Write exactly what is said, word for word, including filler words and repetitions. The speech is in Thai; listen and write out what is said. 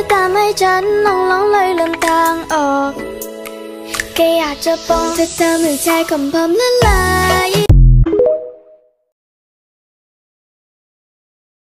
ตามให้ฉันลองลองเลยลืมทางออกแค่อยากจะบอกเธอทำให้ใจของผมละลาย